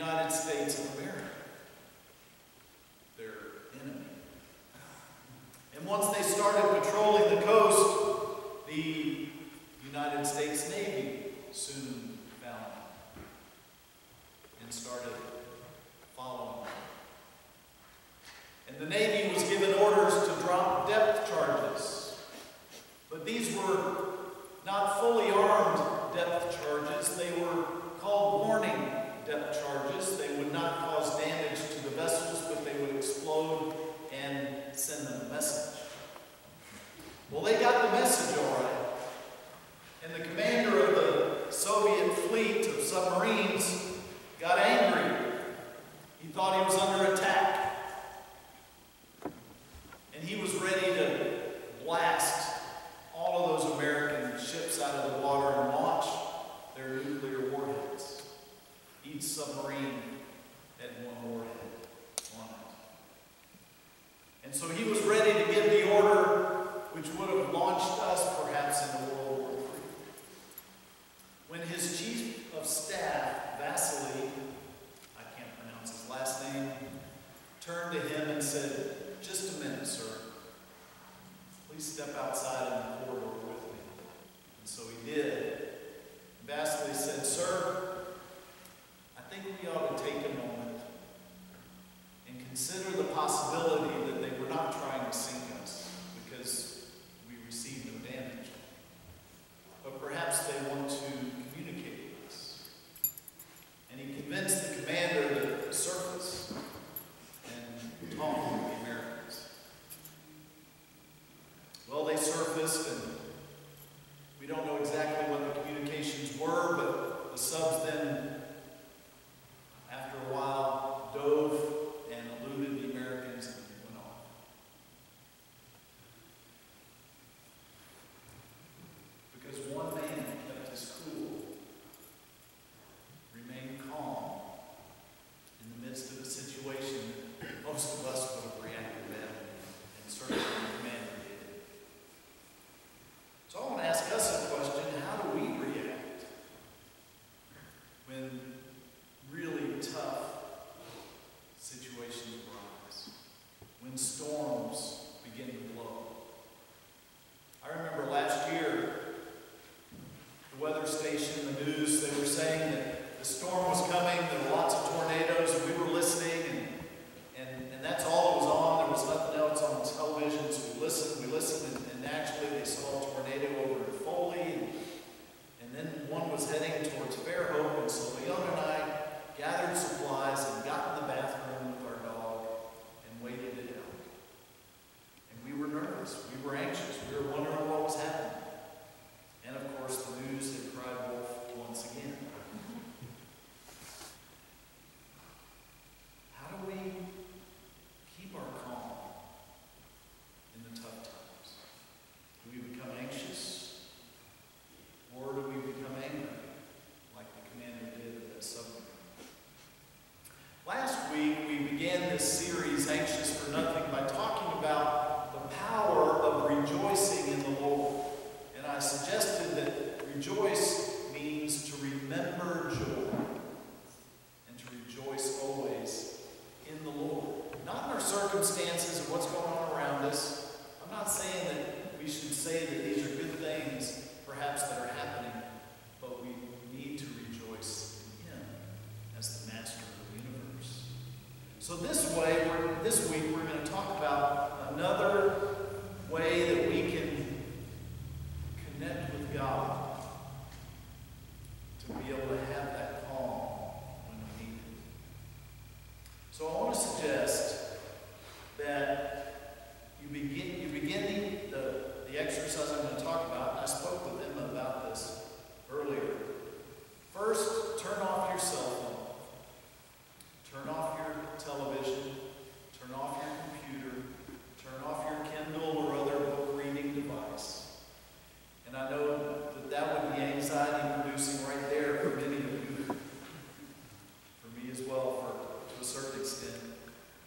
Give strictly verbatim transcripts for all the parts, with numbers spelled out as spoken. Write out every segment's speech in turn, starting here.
United States of America, their enemy. And once they started patrolling the coast, the United States Navy soon found them and started following them. And the Navy was given orders to drop depth charges. But these were not fully armed depth charges. They were called warning depth charges. They would not cause damage to the vessels, but they would explode and send them a message. Well, they got the message all right. And the commander of the Soviet fleet of submarines got angry. He thought he was under attack. And he was ready to blast all of those American ships out of the water and launch their nuclear warheads. Each submarine had one warhead on it. And so he was ready to give the order which would have launched us perhaps into World War Three. When his chief of staff, Vasily, I can't pronounce his last name, turned to him and said, "Just a minute, sir. Please step outside in the corridor with me." And so he did. Vasily said, "Sir, I think we ought to take a moment and consider the possibility that they were not trying to sink us because we received no damage. But perhaps they want to communicate with us." And he convinced the commander to surface and talk with the Americans. Well, they surfaced, and we don't know exactly what the communications were, but the subs then, after a while, dove and eluded the Americans and went off. Because one man kept his cool, remained calm in the midst of a situation that most of us would have reacted badly, and certainly the commander did. So I want to ask us a question: how do we react when really tough situations arise, when storms begin to blow? I remember last year, the weather station, the news, they were saying that the storm was coming, there were lots of tornadoes, and we were listening, and, and, and that's all that was on. There was nothing else on television, so we listened, we listened, and, and naturally they saw a tornado over in Foley, and, and then one was heading towards Fairhope, and so Leon and I gathered supplies and got in the bathroom with our dog and waited it out. And we were nervous, we were anxious, we were wondering what was happening. And of course the news had cried wolf once again. How do we keep our calm in the tough times? Do we become anxious? Or do we become angry, like the commander did of that submarine? Last week, we began this series, Anxious for Nothing, by talking about the power of rejoicing in the Lord. And I suggested that rejoice means to remember joy and to rejoice always in the Lord. Not in our circumstances and what's going on around us. I'm not saying that we should say that these are good things, perhaps, that are happening, but we need to rejoice in Him as the master of the universe. So this way, we're, this week, we're going to talk about another way that we can connect with God to be able to have that calm when we need it. So I want to suggest that you begin, you begin the, the exercise I'm going to talk about. I spoke with them about this earlier. First, turn off your cell phone. Turn off your television. Turn off your computer. Turn off your Kindle or other book reading device. And I know that that would be anxiety producing right there for many of you. For me as well, for, to a certain extent.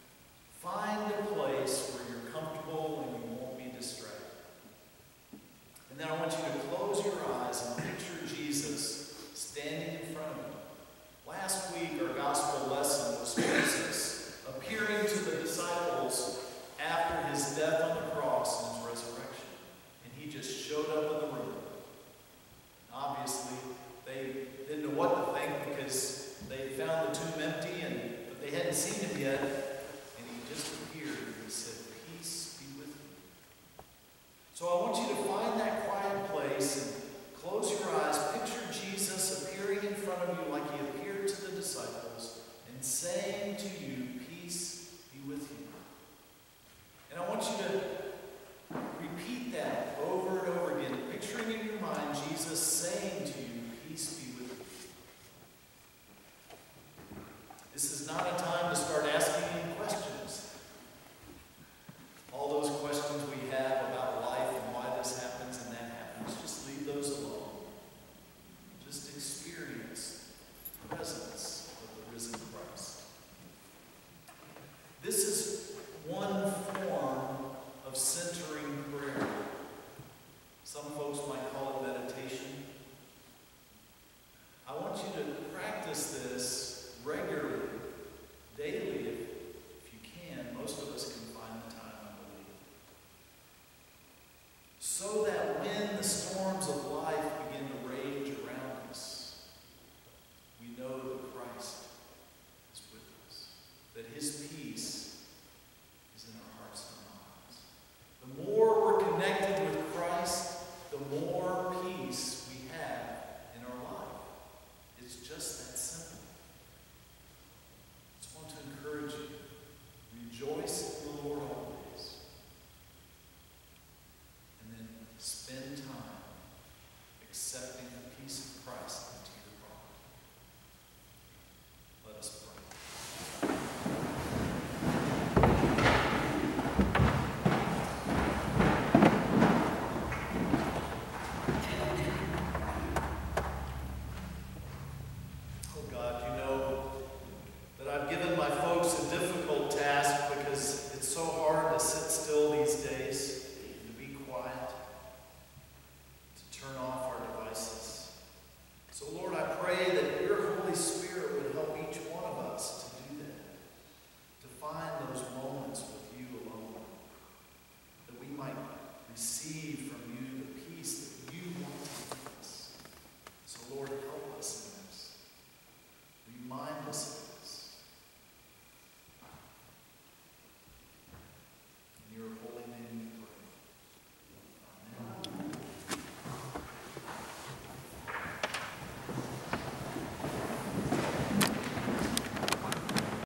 yet, and he just appeared and he said, "Peace be with you." So I want you to find that quiet place and close your eyes. Picture Jesus appearing in front of you like he appeared to the disciples and saying to you, "Peace be with you." And I want you to repeat that over and over again, picturing in your mind Jesus saying to you, "Peace be with you." This is not a time to start asking any questions. All those questions we have about life and why this happens and that happens, just leave those alone. Just experience the presence of the risen Christ. This is one form of centering prayer. Some folks might call it meditation. I want you to practice this regularly, daily, if, if you can. Most of us can find the time, I believe. So that when the storms of life begin to rage around us, we know that Christ is with us, that his peace is in our hearts and minds. The more we're connected with Christ, the more peace we have in our life. It's just that simple. I just want to encourage you. Rejoice in the Lord always. And then spend time accepting the peace of Christ into your heart. Let us pray. Oh God, you know that I've given my folks a difficult task because it's so hard to sit still these days and to be quiet, to turn off our devices. So Lord, I pray that your Holy Spirit would help each one of us to do that, to find those moments with you alone, that we might receive from you the peace that you want to give us. So Lord, help us in this. Remind us of